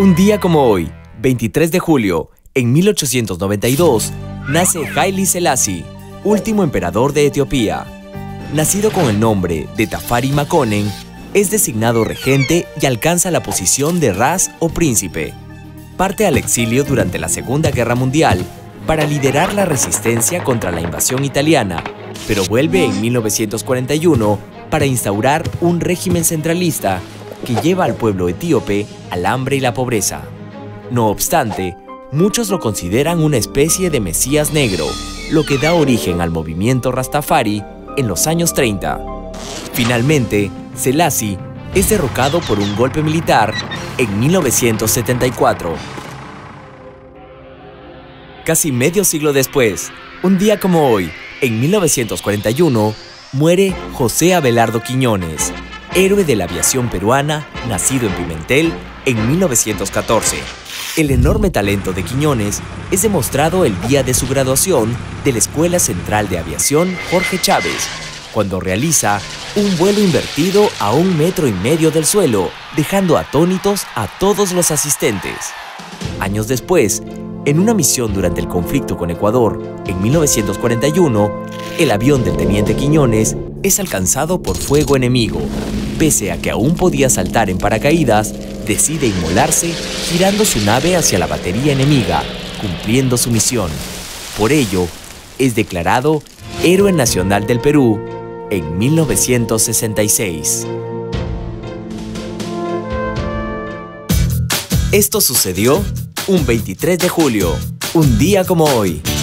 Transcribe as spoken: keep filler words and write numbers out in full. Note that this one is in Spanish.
Un día como hoy, veintitrés de julio, en mil ochocientos noventa y dos, nace Haile Selassie, último emperador de Etiopía. Nacido con el nombre de Tafari Makonnen, es designado regente y alcanza la posición de Ras o príncipe. Parte al exilio durante la Segunda Guerra Mundial para liderar la resistencia contra la invasión italiana, pero vuelve en mil novecientos cuarenta y uno para instaurar un régimen centralista que lleva al pueblo etíope al hambre y la pobreza. No obstante, muchos lo consideran una especie de Mesías negro, lo que da origen al movimiento Rastafari en los años treinta. Finalmente, Selassie es derrocado por un golpe militar en mil novecientos setenta y cuatro. Casi medio siglo después, un día como hoy, en mil novecientos cuarenta y uno, muere José Abelardo Quiñones, héroe de la aviación peruana, nacido en Pimentel en mil novecientos catorce. El enorme talento de Quiñones es demostrado el día de su graduación de la Escuela Central de Aviación Jorge Chávez, cuando realiza un vuelo invertido a un metro y medio del suelo, dejando atónitos a todos los asistentes. Años después, en una misión durante el conflicto con Ecuador, en mil novecientos cuarenta y uno, el avión del teniente Quiñones es alcanzado por fuego enemigo. Pese a que aún podía saltar en paracaídas, decide inmolarse girando su nave hacia la batería enemiga, cumpliendo su misión. Por ello, es declarado Héroe Nacional del Perú en mil novecientos sesenta y seis. Esto sucedió un veintitrés de julio, un día como hoy.